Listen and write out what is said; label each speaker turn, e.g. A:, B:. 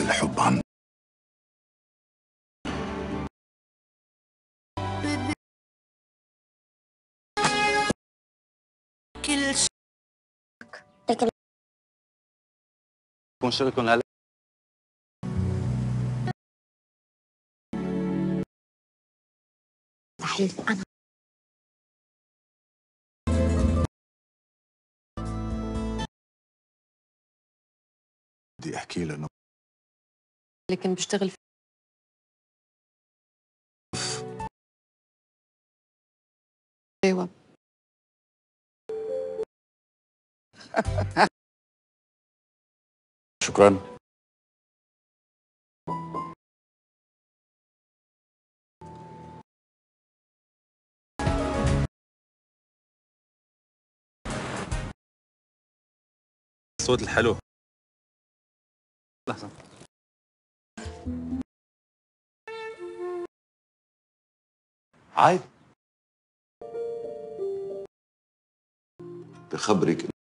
A: الحب عن
B: كل شيء
C: يكون شغلكم هلا
D: صحيح. أنا
A: بدي احكي له انه
E: لكن بشتغل في ايوه
C: شكرا. الصوت الحلو. لحظة.
A: عيب بخبرك